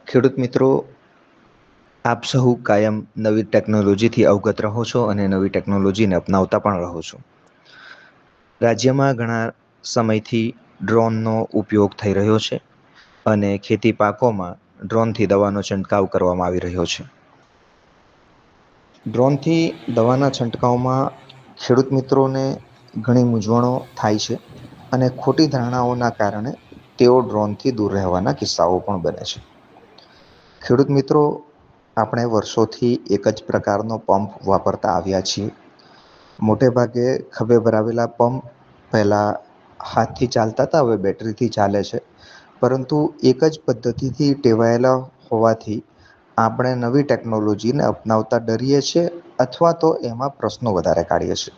ખેડૂત મિત્રો, આપ સહુ કાયમ નવી ટેકનોલોજીથી અવગત રહો છો અને નવી ટેકનોલોજીને અપનાવતા પણ રહો છો. રાજ્યમાં ઘણા સમયથી ડ્રોનનો ઉપયોગ થઈ રહ્યો છે અને ખેતી પાકોમાં ડ્રોનથી દવાનો છંટકાવ કરવામાં આવી રહ્યો છે. ડ્રોનથી દવાના છંટકાવમાં ખેડૂત મિત્રોને ઘણી મૂંઝવણો થાય છે અને ખોટી ધારણાઓના કારણે તેઓ ડ્રોનથી દૂર રહેવાના કિસ્સાઓ પણ બને છે. ખેડૂત મિત્રો, આપણે વર્ષોથી એક જ પ્રકારનો પંપ વાપરતા આવ્યા છીએ. મોટે ભાગે ખભે ભરાવેલા પંપ પહેલા હાથથી ચાલતા હતા, હવે બેટરીથી ચાલે છે. પરંતુ એક જ પદ્ધતિથી ટેવાયેલા હોવાથી આપણે નવી ટેકનોલોજીને અપનાવતા ડરીએ છીએ અથવા તો એમાં પ્રશ્નો વધારે કાઢીએ છીએ.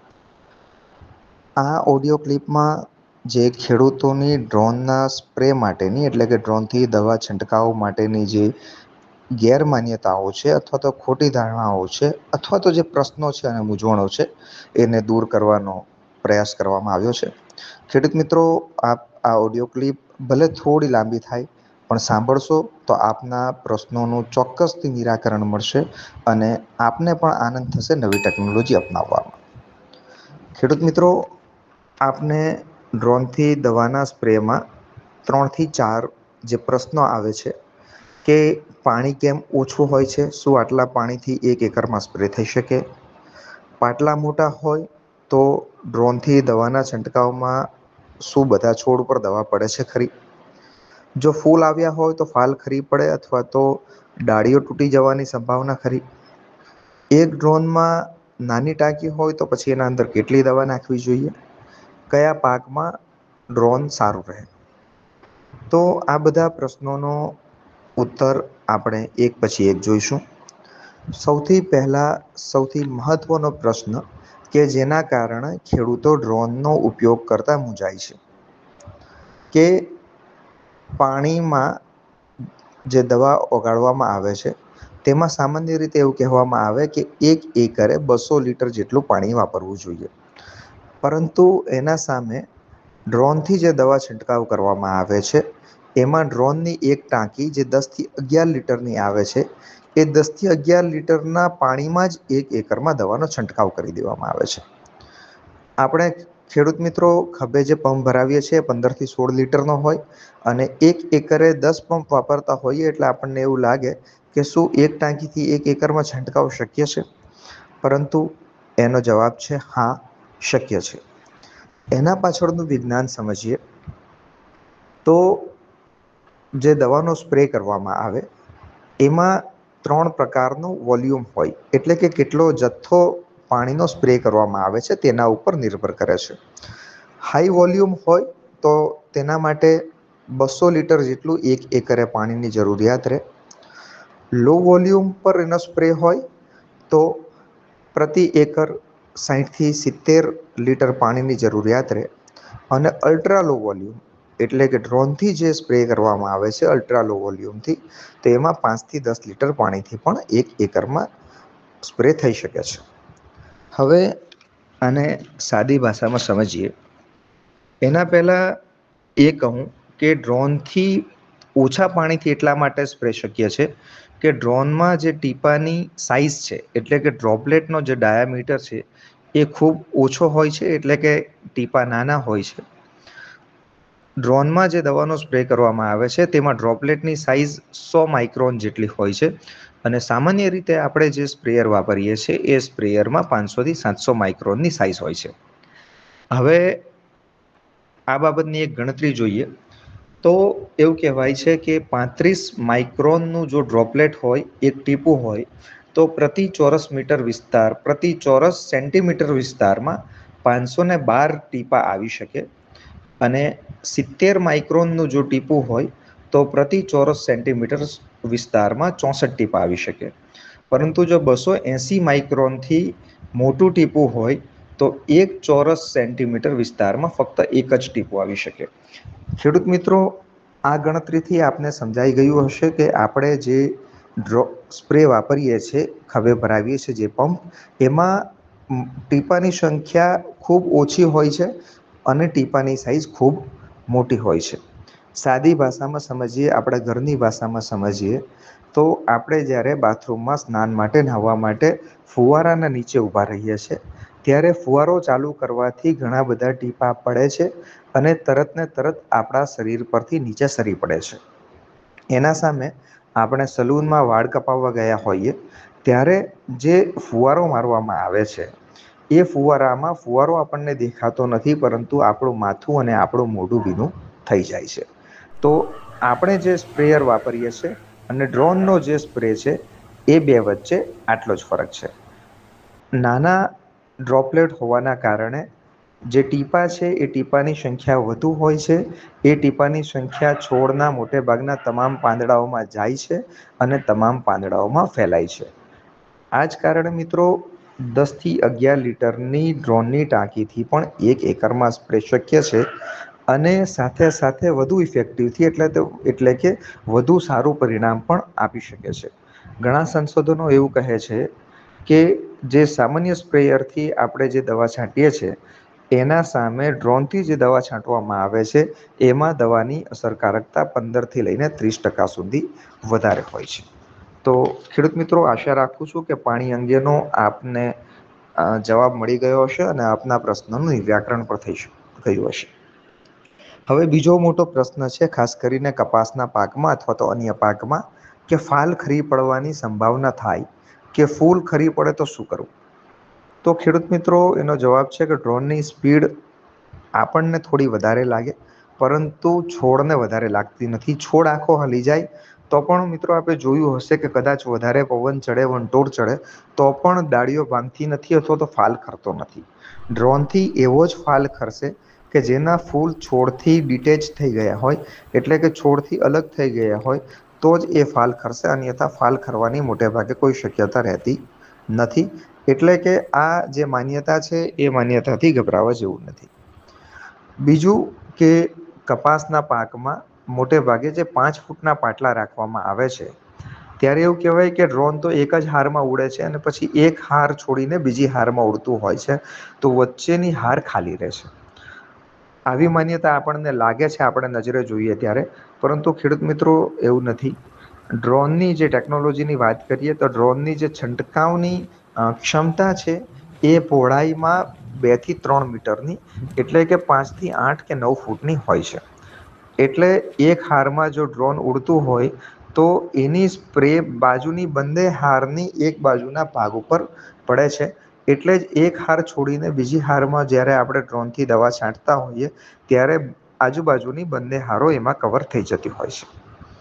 આ ઓડિયો ક્લિપમાં જે ખેડૂતોની ડ્રોનના સ્પ્રે માટેની એટલે કે ડ્રોનથી દવા છંટકાવ માટેની જે ગેરમાન્યતાઓ છે અથવા તો ખોટી ધારણાઓ છે અથવા તો જે પ્રશ્નો છે અને મૂંઝવણો છે એને દૂર કરવાનો પ્રયાસ કરવામાં આવ્યો છે. ખેડૂત મિત્રો, આપ આ ઓડિયો ક્લિપ ભલે થોડી લાંબી થાય પણ સાંભળશો તો આપના પ્રશ્નોનું ચોક્કસથી નિરાકરણ મળશે અને આપને પણ આનંદ થશે નવી ટેકનોલોજી અપનાવવામાં. ખેડૂત મિત્રો, આપને ડ્રોનથી દવાના સ્પ્રેમાં 3 થી 4 જે પ્રશ્નો આવે છે કે પાણી કેમ ઓછું હોય છે? શું આટલા પાણીથી 1 એકરમાં સ્પ્રે થઈ શકે? પાટલા મોટા હોય તો ડ્રોનથી દવાના છંટકાવમાં શું બધા છોડ પર દવા પડે છે ખરી? જો ફૂલ આવ્યા હોય તો ફાલ ખરી પડે અથવા તો ડાળીઓ તૂટી જવાની સંભાવના ખરી? એક ડ્રોનમાં નાની ટાંકી હોય તો પછી એના અંદર કેટલી દવા નાખવી જોઈએ? કયા પાકમાં ડ્રોન સારું રહે? તો આ બધા પ્રશ્નોનો ઉત્તર આપણે એક પછી એક જોઈશું. સૌથી પહેલા સૌથી મહત્વનો પ્રશ્ન કે જેના કારણે ખેડૂતો ડ્રોનનો ઉપયોગ કરતા મૂંઝાય છે કે પાણીમાં જે દવા ઓગાળવામાં આવે છે તેમાં સામાન્ય રીતે એવું કહેવામાં આવે કે 1 એકરે 200 લીટર જેટલું પાણી વાપરવું જોઈએ. પરંતુ એના સામે ડ્રોનથી જે દવા છંટકાવ કરવામાં આવે છે એમાં ડ્રોનની એક ટાંકી જે 10 થી 11 લીટરની આવે છે એ 10 થી 11 લીટરના પાણીમાં જ 1 એકરમાં દવાનો છંટકાવ કરી દેવામાં આવે છે. આપણે ખેડૂત મિત્રો ખભે જે પંપ ભરાવીએ છીએ 15 થી 16 લીટરનો હોય અને 1 એકરે 10 પંપ વાપરતા હોઈએ એટલે આપણને એવું લાગે કે શું એક ટાંકીથી 1 એકરમાં છંટકાવ શક્ય છે? પરંતુ એનો જવાબ છે હા, શક્ય છે. એના પાછળનું વિજ્ઞાન સમજીએ તો જે દવાનો સ્પ્રે કરવામાં આવે એમાં 3 પ્રકારનું વોલ્યુમ હોય એટલે કે કેટલો જથ્થો પાણીનો સ્પ્રે કરવામાં આવે છે તેના ઉપર નિર્ભર કરે છે. હાઈ વોલ્યુમ હોય તો તેના માટે 200 લીટર જેટલું 1 એકરે પાણીની જરૂરિયાત રહે. લો વોલ્યુમ પર એનો સ્પ્રે હોય તો પ્રતિ એકર 60 થી 70 લીટર પાણીની જરૂરિયાત રહે અને અલ્ટ્રા લો વોલ્યુમ એટલે કે ડ્રોનથી જે સ્પ્રે કરવામાં આવે છે અલ્ટ્રા લો વોલ્યુમથી તો એમાં 5 થી 10 લીટર પાણીથી પણ 1 એકરમાં સ્પ્રે થઈ શકે છે. હવે આને સાદી ભાષામાં સમજીએ એના પહેલાં એ કહું કે ડ્રોનથી ઓછા પાણીથી એટલા માટે સ્પ્રે શક્ય છે કે ડ્રોનમાં જે ટીપાની સાઇઝ છે એટલે કે ડ્રોપલેટનો જે ડાયામીટર છે એ ખૂબ ઓછો હોય છે એટલે કે ટીપા નાના હોય છે. ડ્રોનમાં જે દવાનો સ્પ્રે કરવામાં આવે છે તેમાં ડ્રોપલેટની સાઇઝ 100 માઇક્રોન જેટલી હોય છે અને સામાન્ય રીતે આપણે જે સ્પ્રેયર વાપરીએ છીએ એ સ્પ્રેયરમાં 500 થી 700 માઇક્રોનની સાઇઝ હોય છે. હવે આ બાબતની એક ગણતરી જોઈએ તો એવું કહેવાય છે કે 35 માઇક્રોનનું જો ડ્રોપલેટ હોય એક ટીપું હોય તો પ્રતિ ચોરસ મીટર વિસ્તાર પ્રતિ ચોરસ સેન્ટીમીટર વિસ્તારમાં 512 ટીપા આવી શકે અને 70 માઇક્રોનનું જો ટીપું હોય તો પ્રતિ ચોરસ સેન્ટીમીટર વિસ્તારમાં 64 ટીપા આવી શકે. પરંતુ જો 280 માઇક્રોનથી મોટું ટીપું હોય તો 1 ચોરસ સેન્ટીમીટર વિસ્તારમાં ફક્ત એક જ ટીપું આવી શકે. ખેડૂત મિત્રો, આ ગણતરીથી આપને સમજાઈ ગયું હશે કે આપણે જે સ્પ્રે વાપરીએ છીએ ખભે ભરાવીએ છીએ જે પંપ એમાં ટીપાની સંખ્યા ખૂબ ઓછી હોય છે અને ટીપાની સાઇઝ ખૂબ મોટી હોય છે. સાદી ભાષામાં સમજીએ, આપણે ઘરની ભાષામાં સમજીએ તો આપણે જ્યારે બાથરૂમમાં સ્નાન માટે, નહાવા માટે ફુવારાના નીચે ઊભા રહીએ છીએ, ત્યારે ફુવારો ચાલુ કરવાથી ઘણા બધા ટીપા પડે છે અને તરત ને તરત આપણા શરીર પરથી નીચે સરી પડે છે. એના સામે આપણે સલૂનમાં વાળ કપાવવા ગયા હોઈએ ત્યારે જે ફુવારો મારવામાં આવે છે, એ ફુવારો આપણને દેખાતો નથી, પરંતુ આપણું માથું અને આપણું મોઢું ભીનું થઈ જાય છે. તો આપણે જે સ્પ્રેયર વાપરીએ છીએ અને ડ્રોનનો જે સ્પ્રે છે, એ બે વચ્ચે આટલો જ ફરક છે. નાના ડ્રોપલેટ હોવાના કારણે જે ટીપા છે એ ટીપાની સંખ્યા વધુ હોય છે. એ ટીપાની સંખ્યા છોડના મોટે ભાગના તમામ પાંદડાઓમાં જાય છે અને તમામ પાંદડાઓમાં ફેલાય છે. આ જ કારણે મિત્રો 10 થી 11 લીટરની ડ્રોનની ટાંકીથી પણ 1 એકરમાં સ્પ્રે શક્ય છે અને સાથે સાથે વધુ ઇફેક્ટિવથી એટલે કે વધુ સારું પરિણામ પણ આપી શકે છે. ઘણા સંશોધનો એવું કહે છે કે જે સામાન્ય સ્પ્રેયરથી આપણે જે દવા છાંટીએ છીએ એના સામે ડ્રોનથી જે દવા છાંટવામાં આવે છે એમાં દવાની અસરકારકતા 15 થી લઈને 30% સુધી વધારે હોય છે. તો ખેડૂત મિત્રો, આશા રાખું છું કે પાણી અંગેનો આપને જવાબ મળી ગયો હશે અને આપના પ્રશ્નનું નિરાકરણ પણ થઈ ગયું હશે. હવે બીજો મોટો પ્રશ્ન છે, ખાસ કરીને કપાસના પાકમાં અથવા તો અન્ય પાકમાં, કે ફાલ ખરી પડવાની સંભાવના થાય કે ફૂલ ખરી પડે તો શું કરવું? તો ખેડૂત મિત્રો, એનો જવાબ છે કે ડ્રોનની સ્પીડ આપણને થોડી વધારે લાગે, પરંતુ છોડને વધારે લાગતી નથી. છોડ આખો હલી જાય તો પણ મિત્રો આપણે જોયું હશે કે કદાચ વધારે પવન ચડે, વંટોળ ચડે તો પણ ડાળીઓ ભાંગતી નથી અથવા તો ફાલ ખરતો નથી. ડ્રોનથી એવો જ ફાલ ખરશે કે જેના ફૂલ છોડથી ડિટેચ થઈ ગયા હોય, એટલે કે છોડથી અલગ થઈ ગયા હોય, તો જ એ ફાલ ખરશે, અન્યથા ફાલ ખરવાની મોટે ભાગે કોઈ શક્યતા રહેતી નથી. એટલે કે આ જે માન્યતા છે એ માન્યતાથી ગભરાવા જેવું નથી. બીજું કે કપાસના પાકમાં મોટે ભાગે જે 5 ફૂટના પાટલા રાખવામાં આવે છે, ત્યારે એવું કહેવાય કે ડ્રોન તો એક જ હારમાં ઉડે છે અને પછી એક હાર છોડીને બીજી હારમાં ઉડતું હોય છે, તો વચ્ચેની હાર ખાલી રહે છે. આવી માન્યતા આપણને લાગે છે આપણે નજરે જોઈએ ત્યારે, પરંતુ ખેડૂત મિત્રો, એવું નથી. ડ્રોનની જે ટેકનોલોજીની વાત કરીએ તો ડ્રોનની જે છંટકાવની ક્ષમતા છે એ પહોળાઈમાં 2 થી 3 મીટરની, એટલે કે 5 થી 8 કે 9 ફૂટની હોય છે. એટલે એક હારમાં જો ડ્રોન ઉડતું હોય તો એની સ્પ્રે બાજુની બંને હારની એક બાજુના ભાગ ઉપર પડે છે. એટલે જ એક હાર છોડીને બીજી હારમાં જ્યારે આપણે ડ્રોનથી દવા છાંટતા હોઈએ ત્યારે આજુબાજુની બંને હારો એમાં કવર થઈ જતી હોય છે.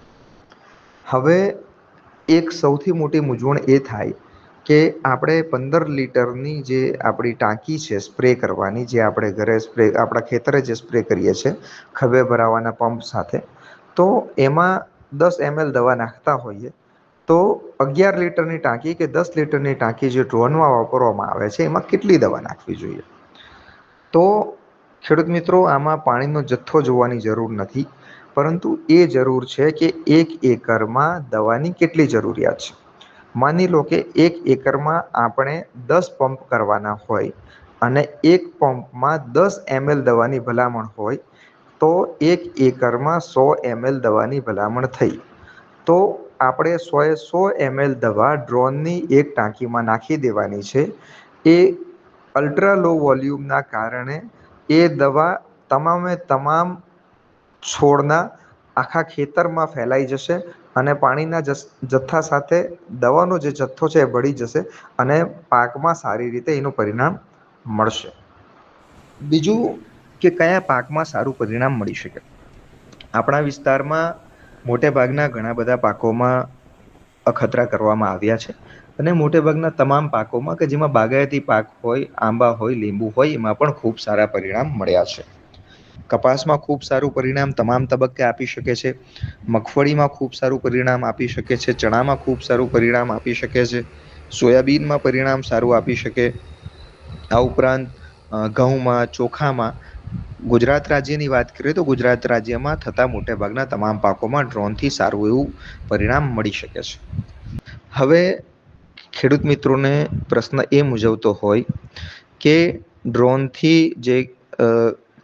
હવે એક સૌથી મોટી મૂંઝવણ એ થાય કે આપણે 15 લીટરની જે આપણી ટાંકી છે સ્પ્રે કરવાની, જે આપણે ઘરે આપણા ખેતરે જે સ્પ્રે કરીએ છીએ ખભે ભરાવાના પંપ સાથે, તો એમાં 10 ml દવા નાખતા હોઈએ તો 11 લીટરની ટાંકી કે 10 લીટરની ટાંકી જે ડ્રોનમાં વાપરવામાં આવે છે એમાં કેટલી દવા નાખવી જોઈએ? તો ખેડૂત મિત્રો, આમાં પાણીનો જથ્થો જોવાની જરૂર નથી, પરંતુ એ જરૂર છે કે 1 એકરમાં દવાની કેટલી જરૂરિયાત છે. માની લો કે 1 એકરમાં આપણે 10 પંપ કરવાના હોય અને એક પંપમાં 10 ml દવાની ભલામણ હોય, તો 1 એકરમાં 100 ml દવાની ભલામણ થઈ. તો આપણે 100 ml દવા ડ્રોનની એક ટાંકીમાં નાખી દેવાની છે. એ અલ્ટ્રા લો વોલ્યુમના કારણે એ દવા તમામે તમામ છોડના આખા ખેતરમાં ફેલાઈ જશે અને પાણીના જથ્થા સાથે દવાનો જે જથ્થો છે એ ભળી જશે અને પાકમાં સારી રીતે એનું પરિણામ મળશે. બીજું કે કયા પાકમાં સારું પરિણામ મળી શકે? આપણા વિસ્તારમાં મોટે ભાગના ઘણા બધા પાકોમાં અખતરા કરવામાં આવ્યા છે અને મોટેભાગના તમામ પાકોમાં કે જેમાં બાગાયતી પાક હોય, આંબા હોય, લીંબુ હોય, એમાં પણ ખૂબ સારા પરિણામ મળ્યા છે. કપાસમાં ખૂબ સારું પરિણામ તમામ તબક્કે આપી શકે છે. મગફળીમાં ખૂબ સારું પરિણામ આપી શકે છે. ચણામાં ખૂબ સારું પરિણામ આપી શકે છે. સોયાબીનમાં પરિણામ સારું આપી શકે. આ ઉપરાંત ઘઉંમાં, ચોખામાં ગુજરાત રાજ્યની વાત કરીએ તો ગુજરાત રાજ્યમાં થતા મોટાભાગના તમામ પાકોમાં ડ્રોનથી સારું એવું પરિણામ મળી શકે છે. હવે ખેડૂત મિત્રોને પ્રશ્ન એ મૂંઝવતો હોય કે ડ્રોનથી જે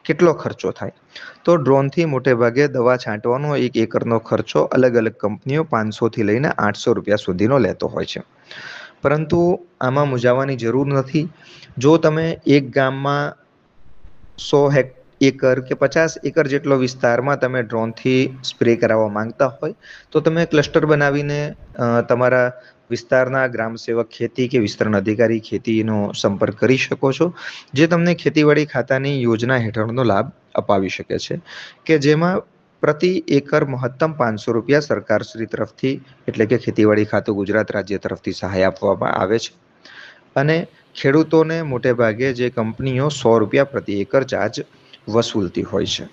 કેટલો ખર્ચો થાય? તો ડ્રોનથી મોટે ભાગે દવા છાંટવાનો 1 એકરનો ખર્ચો અલગ અલગ કંપનીઓ 500 થી લઈને 800 રૂપિયા સુધીનો લેતો હોય છે. પરંતુ આમાં મૂંઝાવાની જરૂર નથી. જો તમે એક ગામમાં 100 એકર કે 50 એકર જેટલો વિસ્તારમાં તમે ડ્રોનથી સ્પ્રે કરાવવા માંગતા હોય તો તમે ક્લસ્ટર બનાવીને તમારા વિસ્તારના ગ્રામ સેવક ખેતી કે વિસ્તરણ અધિકારી ખેતીનો સંપર્ક કરી શકો છો, જે તમને ખેતીવાડી ખાતાની યોજના હેઠળનો લાભ અપાવી શકે છે, કે જેમાં પ્રતિ એકર મહત્તમ 500 રૂપિયા સરકારશ્રી તરફથી એટલે કે ખેતીવાડી ખાતું ગુજરાત રાજ્ય તરફથી સહાય આપવામાં આવે છે. અને ખેડૂતોને મોટે ભાગે જે કંપનીઓ 100 રૂપિયા પ્રતિ એકર ચાર્જ વસૂલતી હોય છે.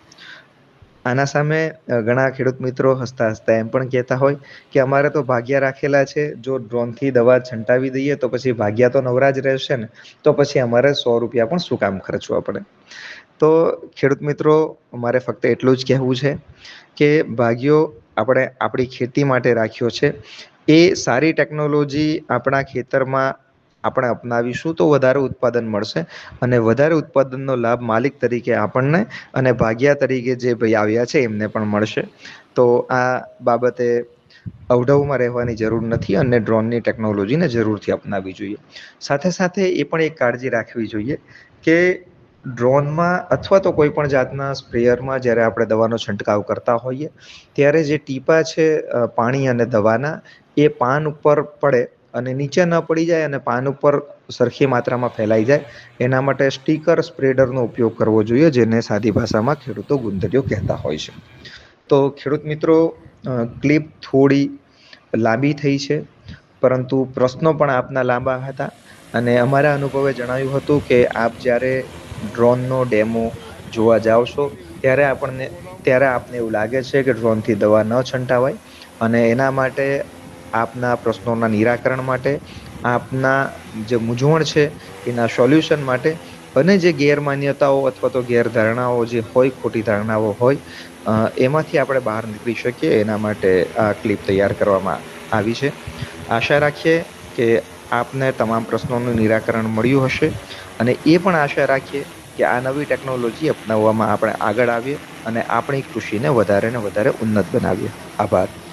આના સામે ઘણા ખેડૂત મિત્રો હસતા હસતા એમ પણ કહેતા હોય કે અમારે તો ભાગ્યા રાખેલા છે, જો ડ્રોનથી દવા છંટાવી દઈએ તો પછી ભાગ્યા તો નવરા જ રહેશે ને, તો પછી અમારે 100 રૂપિયા પણ શું કામ ખર્ચવા પડે. તો ખેડૂત મિત્રો, મારે ફક્ત એટલું જ કહેવું છે કે ભાગ્યો આપણે આપણી ખેતી માટે રાખ્યો છે. એ સારી ટેકનોલોજી આપણા ખેતરમાં આપણે અપનાવીશું તો વધારે ઉત્પાદન મળશે, અને વધારે ઉત્પાદનનો લાભ માલિક તરીકે આપણને અને ભાગ્યા તરીકે જે ભાઈ આવ્યા છે એમને પણ મળશે. તો આ બાબતે અવઢવમાં રહેવાની જરૂર નથી અને ડ્રોનની ટેકનોલોજીને જરૂરથી અપનાવવી જોઈએ. સાથે સાથે એ પણ એક કાળજી રાખવી જોઈએ કે ડ્રોનમાં અથવા તો કોઈ પણ જાતના સ્પ્રેયરમાં જ્યારે આપણે દવાનો છંટકાવ કરતા હોઈએ ત્યારે જે ટીપા છે પાણી અને દવાના, એ પાન ઉપર પડે અને નીચે ન પડી જાય અને પાન ઉપર સરખી માત્રામાં ફેલાઈ જાય, એના માટે સ્ટીકર સ્પ્રેડરનો ઉપયોગ કરવો જોઈએ, જેને સાદી ભાષામાં ખેડૂતો ગુંદરીઓ કહેતા હોય છે. તો ખેડૂત મિત્રો, ક્લિપ થોડી લાંબી થઈ છે, પરંતુ પ્રશ્નો પણ આપના લાંબા હતા. અને અમારા અનુભવે જણાવ્યું હતું કે આપ જ્યારે ડ્રોનનો ડેમો જોવા જાઓ છો ત્યારે આપને એવું લાગે છે કે ડ્રોનથી દવા ન છંટાવાય, અને એના માટે આપના પ્રશ્નોના નિરાકરણ માટે, આપના જે મૂંઝવણ છે એના સોલ્યુશન માટે, અને જે ગેરમાન્યતાઓ અથવા તો ગેરધારણાઓ જે હોય, ખોટી ધારણાઓ હોય, એમાંથી આપણે બહાર નીકળી શકીએ એના માટે આ ક્લિપ તૈયાર કરવામાં આવી છે. આશા રાખીએ કે આપને તમામ પ્રશ્નોનું નિરાકરણ મળ્યું હશે, અને એ પણ આશા રાખીએ કે આ નવી ટેકનોલોજી અપનાવવામાં આપણે આગળ આવીએ અને આપણી કૃષિને વધારે ને વધારે ઉન્નત બનાવીએ. આભાર.